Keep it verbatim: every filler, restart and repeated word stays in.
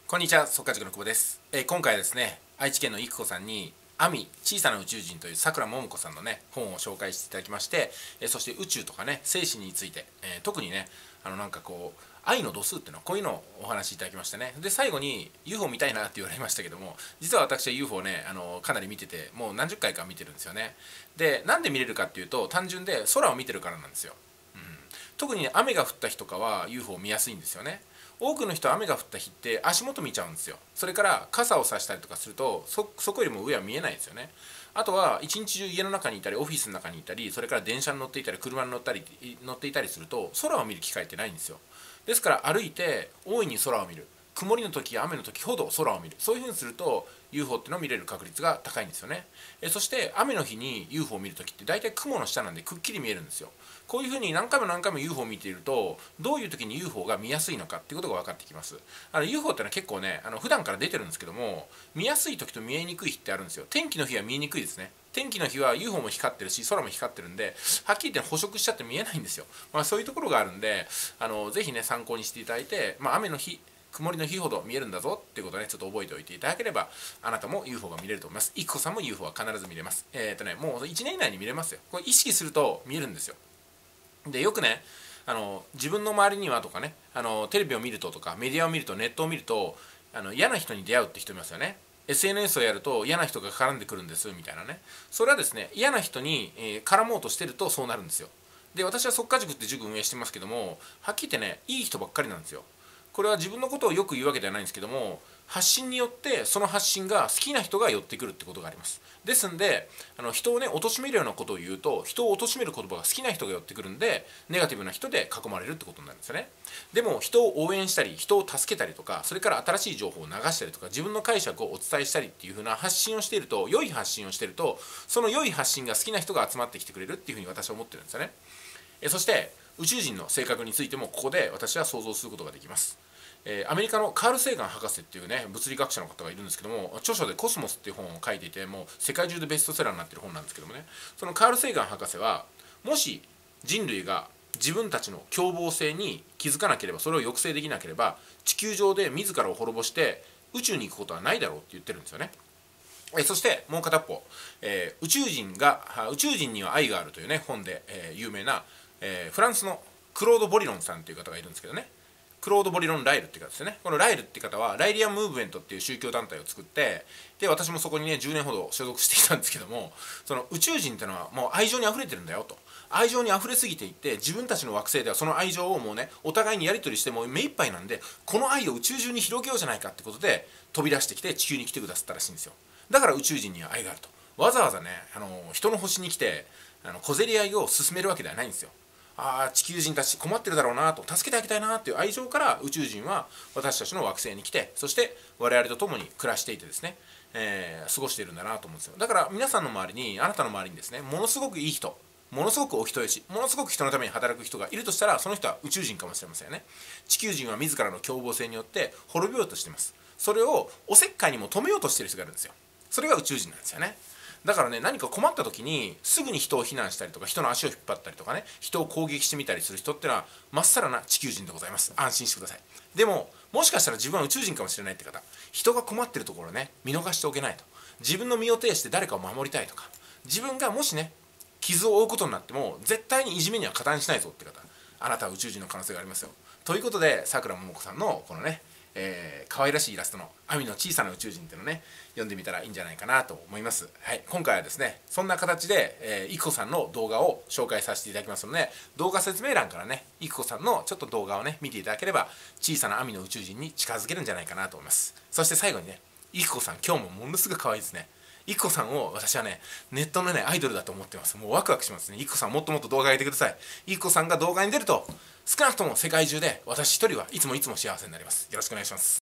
こんにちは、速稼塾の久保です。えー今回はですね、愛知県の育子さんに「アミ小さな宇宙人」というさくらももこさんのね本を紹介していただきまして、えーそして宇宙とかね精神について、えー特にねあのなんかこう愛の度数っていうのはこういうのをお話しいただきましたね。で最後に ユーフォー 見たいなって言われましたけども、実は私は ユーフォー ねあのかなり見てて、もう何十回か見てるんですよね。でなんで見れるかっていうと、単純で空を見てるからなんですよ。特に、ね、雨が降った日とかは ユーフォー 見やすいんですよね。多くの人は雨が降った日って足元見ちゃうんですよ。それから傘を差したりとかすると そ, そこよりも上は見えないですよね。あとは一日中家の中にいたりオフィスの中にいたり、それから電車に乗っていたり車に乗ったり乗っていたりすると空を見る機会ってないんですよ。ですから歩いて大いに空を見る、曇りの時や雨の時ほど空を見る、そういうふうにすると ユーフォー っていうのを見れる確率が高いんですよね。えそして雨の日に ユーフォー を見る時って大体雲の下なんでくっきり見えるんですよ。こういうふうに何回も何回も ユーフォー を見ていると、どういう時に ユーフォー が見やすいのかっていうことが分かってきます。あの ユーフォー ってのは結構ね、あの普段から出てるんですけども、見やすい時と見えにくい日ってあるんですよ。天気の日は見えにくいですね。天気の日は ユーフォー も光ってるし空も光ってるんで、はっきり言って捕食しちゃって見えないんですよ。まあ、そういうところがあるんで、あのぜひね参考にしていただいて、まあ、雨の日曇りの日ほど見えるんだぞっていうことをねちょっと覚えておいていただければ、あなたも ユーフォー が見れると思います。いっこさんも ユーフォー は必ず見れます。えっとねもういちねん以内に見れますよ。これ意識すると見えるんですよ。でよくねあの自分の周りにはとかね、あのテレビを見るととかメディアを見るとネットを見ると、あの嫌な人に出会うって人いますよね。 エスエヌエス をやると嫌な人が絡んでくるんですみたいなね。それはですね、嫌な人に、えー絡もうとしてるとそうなるんですよ。で私は速稼塾って塾運営してますけども、はっきり言ってねいい人ばっかりなんですよ。これは自分のことをよく言うわけではないんですけども、発信によってその発信が好きな人が寄ってくるってことがあります。ですんで、あの人をね貶めるようなことを言うと、人を貶める言葉が好きな人が寄ってくるんで、ネガティブな人で囲まれるってことになるんですよね。でも人を応援したり人を助けたりとか、それから新しい情報を流したりとか、自分の解釈をお伝えしたりっていう風な発信をしていると、良い発信をしていると、その良い発信が好きな人が集まってきてくれるっていうふうに私は思ってるんですよね。えそして宇宙人の性格についてもここで私は想像することができます。えーアメリカのカール・セーガン博士っていうね物理学者の方がいるんですけども、著書で「コスモス」っていう本を書いていて、もう世界中でベストセラーになってる本なんですけどもね、そのカール・セーガン博士は、もし人類が自分たちの凶暴性に気づかなければ、それを抑制できなければ、地球上で自らを滅ぼして宇宙に行くことはないだろうって言ってるんですよね。えそしてもう片っぽ、えー宇宙人が宇宙人には愛があるというね本で、えー有名な、えーフランスのクロード・ボリロンさんという方がいるんですけどね、クロード・ボリロン・ライルっていう方ですよね。このライルっていう方はライリアン・ムーブメントっていう宗教団体を作って、で私もそこにねじゅうねんほど所属していたんですけども、その宇宙人っていうのはもう愛情にあふれてるんだよと。愛情にあふれすぎていって、自分たちの惑星ではその愛情をもうねお互いにやり取りしてもう目いっぱいなんで、この愛を宇宙中に広げようじゃないかってことで飛び出してきて地球に来てくださったらしいんですよ。だから宇宙人には愛があると。わざわざねあの人の星に来てあの小競り合いを進めるわけではないんですよ。ああ地球人たち困ってるだろうなと、助けてあげたいなっていう愛情から宇宙人は私たちの惑星に来て、そして我々と共に暮らしていてですね、えー過ごしているんだなと思うんですよ。だから皆さんの周りに、あなたの周りにですね、ものすごくいい人、ものすごくお人よし、ものすごく人のために働く人がいるとしたら、その人は宇宙人かもしれませんよね。地球人は自らの凶暴性によって滅びようとしています。それをおせっかいにも止めようとしている人がいるんですよ。それが宇宙人なんですよね。だからね、何か困った時にすぐに人を非難したりとか、人の足を引っ張ったりとかね、人を攻撃してみたりする人ってのはまっさらな地球人でございます。安心してください。でももしかしたら自分は宇宙人かもしれないって方、人が困ってるところをね見逃しておけないと、自分の身を挺して誰かを守りたいとか、自分がもしね傷を負うことになっても絶対にいじめには加担しないぞって方、あなたは宇宙人の可能性がありますよ。ということで、さくらももこさんのこのね、えー、可愛らしいイラストの「アミの小さな宇宙人」っていうのをね読んでみたらいいんじゃないかなと思います。はい、今回はですねそんな形で、えー、いくこさんの動画を紹介させていただきますので、動画説明欄からねいくこさんのちょっと動画をね見ていただければ、小さなアミの宇宙人に近づけるんじゃないかなと思います。そして最後にね、いくこさん今日もものすごく可愛いですね。いくこさんを私はねネットのねアイドルだと思ってます。もうワクワクしますね。いくこさんもっともっと動画上げてください。いくこさんが動画に出ると少なくとも世界中で私一人はいつもいつも幸せになります。よろしくお願いします。